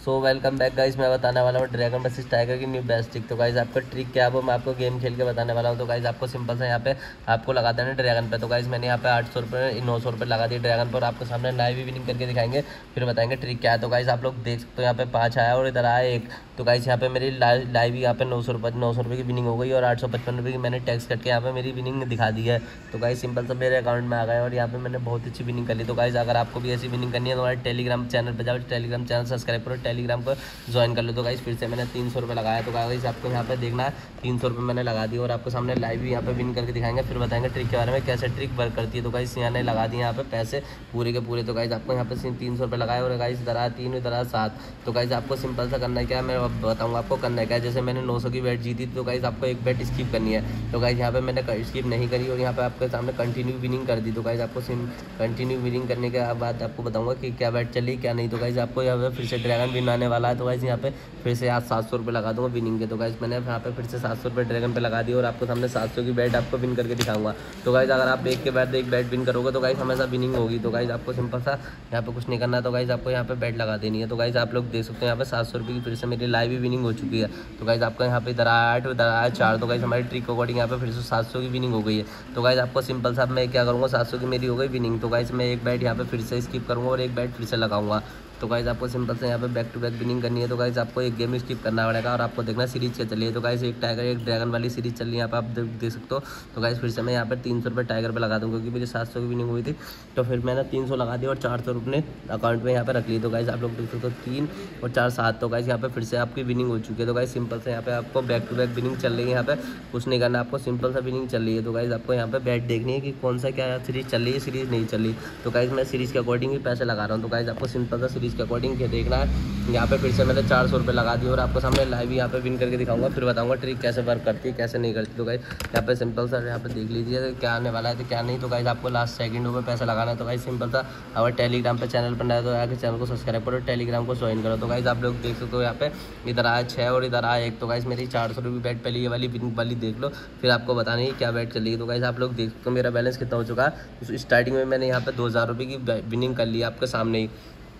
So welcome back guys. मैं बताने वाला हूँ ड्रैगन वर्सेस टाइगर की न्यू बेस्ट ट्रिक। तो गाइस आपका ट्रिक क्या है वो मैं आपको गेम खेल के बताने वाला हूँ। तो गाइस आपको सिंपल सा यहाँ पे आपको लगा देना ड्रैगन पे। तो गाइस मैंने यहाँ पे 800 रुपये 900 रुपये लगा दिए ड्रैगन पर। आपको सामने लाइव भी विनिंग करके दिखाएंगे, फिर बताएंगे ट्रिक क्या है। तो गाइस आप लोग देख सकते हो यहाँ पे 5 आया और इधर आया 1। तो गाइस यहाँ पे मेरी लाइव यहाँ पे 900 रुपये की विनिंग हो गई और 855 रुपये की मैंने टैक्स करके यहाँ पे मेरी विनिंग दिखा दी है। तो गाइस सिंपल सा मेरे अकाउंट में आ गया और यहाँ पे मैंने बहुत अच्छी विनिंग कर ली। तो गाइस अगर आपको भी ऐसी विनिंग करनी है तो हमारे टेलीग्राम चैनल पर जाओ, टेलीग्राम चैनल सब्सक्राइब करो, टेलीग्राम को ज्वाइन कर लो। तो गाइस फिर से मैंने 300 रुपये लगाया। तो गाइस आपको यहाँ पे देखना है 300 रुपये मैंने लगा दिए और आपको सामने लाइव भी यहाँ पे विन करके दिखाएंगे, फिर बताएंगे ट्रिक के बारे में कैसे ट्रिक वर्क करती है। तो गाइस यहाँ ने लगा दिए यहाँ पे पैसे पूरे के पूरे। तो गाइस आपको यहाँ पे 300 रुपये लगाए और गाइस इधर 3 इधर 7। तो गाइस आपको सिंपल सा करना है क्या है, मैं बताऊँगा आपको करना क्या है। जैसे मैंने 900 की बेट जीती तो गाइस आपको एक बेट स्किप करनी है। तो गाइस यहाँ पे मैंने स्किप नहीं करी और यहाँ पे आपके सामने कंटिन्यू विनिंग कर दी। तो गाइस आपको कंटिन्यू विनिंग करने के बाद आपको बताऊँगा कि क्या बेट चली क्या नहीं। तो गाइस आपको यहाँ पे फिर से ड्रैगन विन आने वाला है। तो गाइस यहाँ पे फिर से आज 700 रुपये लगा दूँगा विनिंग के। तो गाइस मैंने यहाँ पे फिर से 700 रुपये ड्रैगन पे लगा दिए और आपको सामने 700 की बैट आपको विन करके दिखाऊंगा। तो गाइस अगर आप एक के बाद एक बैट विन करोगे तो गाइस हमेशा विनिंग होगी। तो गाइस आपको सिंपल सा यहाँ पे कुछ नहीं करना है। तो गाइस आपको यहाँ पे बैट लगा देनी है। तो गाइस आप लोग देख सकते हो यहाँ पे 700 रुपये की फिर से मेरी लाइव भी विनिंग हो चुकी है। तो गाइस आपको यहाँ पे इधर आया 8 इधर आया 4। तो गाइस हमारी ट्रिक अकॉर्डिंग यहाँ पे फिर से 700 की विनिंग हो गई है। तो गाइस आपको सिंपल सा मैं क्या करूँगा, 700 की मेरी हो गई विनिंग। तो गाइस मैं एक बैट यहाँ पे फिर से स्किप करूँगा और एक बैट फिर से लगाऊंगा। तो गाइस आपको सिंपल से यहाँ पे बैक टू बैक विनिंग करनी है। तो गाइस आपको एक गेम स्किप करना पड़ेगा और आपको देखना सीरीज क्या चली है। तो गाइस एक टाइगर एक ड्रैगन वाली सीरीज चल रही है यहाँ पे आप देख सकते हो। तो गाइस फिर से मैं यहाँ पे 300 रुपये टाइगर पे लगा दूँ क्योंकि मेरी 700 की विनिंग हुई थी। तो फिर मैंने 300 लगा दिया और 400 रुपये अकाउंट में यहाँ पे रख ली। तो गाइस आप लोग देख सकते हो 3 और 4 7। तो गाइस यहाँ पे फिर से आपकी विनिंग हो चुकी है। तो गाइस सिंपल से यहाँ पे आपको बैक टू बैक विनिंग चल रही है। यहाँ पे कुछ नहीं करना, आपको सिंपल सा विनिंग चल रही है। तो गाइस आपको यहाँ पे बैट देखनी है कि कौन सा क्या सीरीज चल रही है, सीरीज नहीं चल रही। तो गाइस मैं सीरीज के अकॉर्डिंग ही पैसे लगा रहा हूँ। तो गाइस आपको सिंपल सा सीरीज के अकॉर्डिंग देखना है। यहाँ पे फिर से मैंने 400 रुपये लगा दिए और आपको सामने लाइव भी यहाँ पे विन करके दिखाऊंगा, फिर बताऊंगा ट्रिक कैसे वर्क करती है कैसे नहीं करती। तो गाइस यहाँ पे सिंपल सा यहाँ पे देख लीजिए तो क्या आने वाला है तो क्या नहीं। तो गाइस आपको लास्ट सेकंडों में पैसा लगाना है। तो गाइस सिंपल सा अगर टेलीग्राम पे चैनल पर नया तो आके चैनल को सब्सक्राइब करो, टेलीग्राम को ज्वाइन करो। तो गाइस आप लोग देख सकते हो यहाँ पे इधर आया 6 और इधर आया 1। तो गाइस मेरी 400 रुपये बैट पहले ये वाली विनिंग वाली देख लो, फिर आपको बताना है क्या बैट चलेगी। तो गाइस आप लोग देख सकते हो मेरा बैलेंस कितना हो चुका है। स्टार्टिंग में मैंने यहाँ पे 2000 रुपये की विनिंग कर ली आपके सामने ही।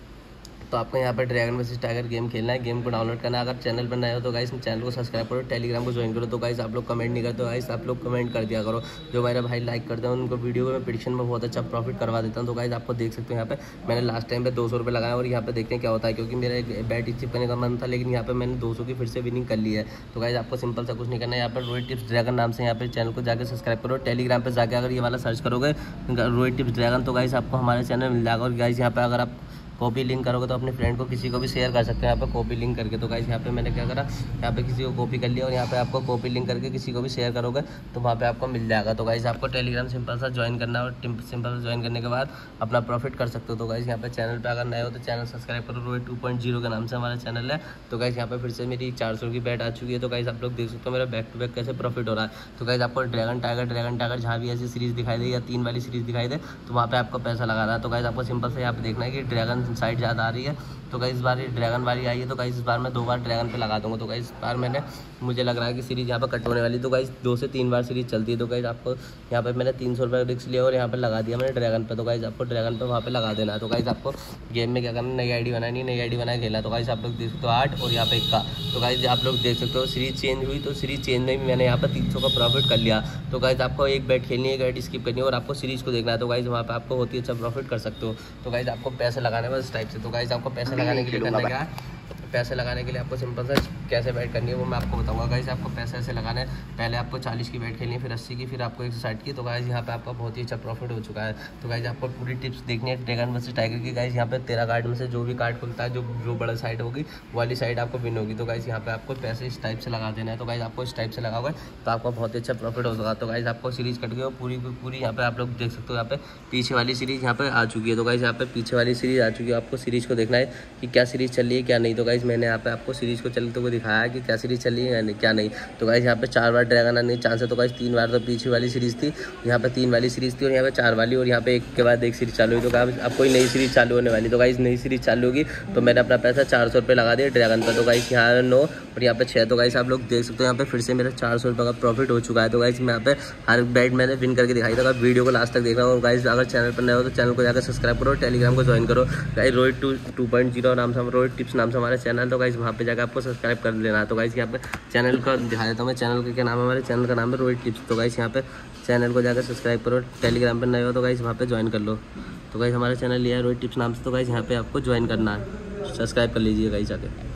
तो आपको यहाँ पर ड्रैगन वर्सेस टाइगर गेम खेलना है, गेम को डाउनलोड करना है। अगर चैनल पर नए हो तो गाइस चैनल को सब्सक्राइब करो, टेलीग्राम को ज्वाइन करो। तो गाइस आप लोग कमेंट नहीं करते हो, गाइस आप लोग कमेंट कर दिया करो। जो मेरे भाई लाइक करते हैं उनको वीडियो में प्रेडिक्शन में बहुत अच्छा प्रॉफिट करवा देता हूँ। तो गाइस आपको देख सकते हो यहाँ पे मैंने लास्ट टाइम पे 200 रुपये लगाया और यहाँ पे देखते हैं क्या होता है, क्योंकि मेरा बैट स्किप करने का मन था लेकिन यहाँ पे मैंने 200 की फिर से विनिंग कर ली है। तो गाइस आपको सिंपल सा कुछ नहीं करना है। यहाँ पर रोहित टिप्स ड्रैगन नाम से यहाँ पे चैनल को जाकर सब्सक्राइब करो, टेलीग्राम पर जाकर अगर ये वाला सर्च करोगे रोहित टिप्स ड्रैगन तो गाइस आपको हमारे चैनल मिल जाएगा। और गाइस यहाँ पे अगर आप कॉपी लिंक करोगे तो अपने फ्रेंड को किसी को भी शेयर कर सकते हैं यहाँ पे कॉपी लिंक करके। तो गाइस यहाँ पे मैंने क्या करा, यहाँ पे किसी को कॉपी कर लिया और यहाँ पे आपको कॉपी लिंक करके किसी को भी शेयर करोगे तो वहाँ पे आपको मिल जाएगा। तो गाइस आपको टेलीग्राम सिंपल सा ज्वाइन करना है और सिंपल सा ज्वाइन करने के बाद अपना प्रॉफिट कर सकते हो। तो गाइस यहाँ पे चैनल पर अगर नए हो तो चैनल सब्सक्राइब करो, रोहित 2.0 के नाम से हमारा चैनल है। तो गाइस यहाँ पे फिर से मेरी 400 की बैट आ चुकी है। तो गाइस आप लोग देख सकते हो मेरा बैक टू बैक कैसे प्रॉफिट हो रहा है। तो गाइस आपको ड्रैगन टाइगर जहाँ भी ऐसी सीरीज दिखाई दे या 3 वाली सीरीज दिखाई दे तो वहाँ पे आपको पैसा लगाना है। तो गाइस आपको सिंपल से यहाँ पे देखना है कि ड्रैगन साइड ज़्यादा आ रही है। तो गाइस इस बार ये ड्रैगन वाली आई है। तो गाइस इस बार मैं 2 बार ड्रैगन पे लगा दूंगा। तो गाइस इस बार मुझे लग रहा है कि सीरीज यहाँ पर कट होने वाली। तो गाइस 2 से 3 बार सीरीज चलती है। तो गाइस आपको यहाँ पे मैंने 300 रुपये रिस्क लिया और यहाँ पे लगा दिया मैंने ड्रैगन पे। तो गाइस आपको ड्रैगन पे वहाँ पे लगा देना है। तो गाइस आपको गेम में क्या करना, नई आईडी बनानी है, नई आईडी बना खेलना। तो गाइस आप लोग देख सकते हो 8 और यहाँ पे 1 का। तो गाइस आप लोग देख सकते हो सीरीज चेंज हुई। तो सीरीज चेंज में भी मैंने यहाँ पर 300 का प्रॉफिट कर लिया। तो गाइस आपको एक बैट खेलनी है, एक बैट स्किप करनी है और आपको सीरीज को देखना है। तो गाइस वहाँ पे आपको बहुत ही अच्छा प्रॉफिट कर सकते हो। तो गाइस आपको पैसे लगाने बस इस टाइप से। तो गाइस आपको पैसे लगाने के लिए करना क्या है, पैसे लगाने के लिए आपको सिंपल सा कैसे बैट करनी है वो मैं आपको बताऊंगा। गाइस आपको पैसे ऐसे लगाने हैं, पहले आपको 40 की बैट खेलनी है, फिर 80 की, फिर आपको 160 की। तो गाइस यहाँ पे आपका बहुत ही अच्छा प्रॉफिट हो चुका है। तो गाइस आपको पूरी टिप्स देखनी है ड्रैगन वर्सेस टाइगर की। गाइस यहाँ पे 13 कार्ड में से जो भी कार्ड खुलता है जो बड़ा साइड होगी वाली साइड आपको विन होगी। तो गाइस यहाँ पे आपको पैसे इस टाइप से लगा देना है। तो गाइस आपको इस टाइप से लगाओगे तो आपका बहुत ही अच्छा प्रॉफिट होगा। तो गाइस आपको सीरीज कट गई पूरी पूरी यहाँ पे आप लोग देख सकते हो। यहाँ पे पीछे वाली सीरीज यहाँ पे आ चुकी है। तो गाइस यहाँ पे पीछे वाली सीरीज आ चुकी है। आपको सीरीज को देखना है कि क्या सीरीज चल रही है क्या नहीं। तो गाइस मैंने यहाँ पे आपको सीरीज को चलते हुए दिखाया है कि क्या सीरीज चल रही है क्या नहीं। तो गाइस यहाँ पे 4 बार ड्रैगन आने चांस है। तो गाइस 3 बार तो पीछे वाली सीरीज थी, यहाँ पे 3 वाली सीरीज थी और यहाँ पे 4 वाली और यहाँ पे 1 के बाद 1 सीरीज चालू हुई। तो गाइस अब कोई नई सीरीज चालू होने वाली। तो गाइस नई सीरीज चालू होगी तो मैंने अपना पैसा 400 रुपये लगा दिया ड्रैगन पर। तो गाइस यहाँ 9 और यहाँ पे 6। तो गाइस आप लोग देख सकते हो यहाँ पे फिर से मेरा 400 रुपये का प्रॉफिट हो चुका है। तो गाइस मैं यहाँ पे हर बैट मैंने विन करके दिखाई था। वीडियो को लास्ट तक देखना और गाइस अगर चैनल पर नए हो तो चैनल को जाकर सब्सक्राइब करो, टेलीग्राम को ज्वाइन करो। गाइस रोहित 2.0 नाम से रोहित टिप्स नाम से हमारा चैनल चैनल, तो गाइस वहाँ पे जाकर आपको सब्सक्राइब कर लेना है। तो गाइस यहाँ पे चैनल का दिखा देता हूँ मैं, चैनल का क्या नाम है, हमारे चैनल का नाम है रोहित टिप्स। तो गाइस यहाँ पे चैनल को जाकर सब्सक्राइब करो। टेलीग्राम पर नए हो तो गाइस वहाँ पे ज्वाइन कर लो। तो गाइस हमारा चैनल लिया है रोहित टिप्स नाम से, तो गाइस यहाँ पे आपको ज्वाइन करना है, सब्सक्राइब कर लीजिए गाइस जाके।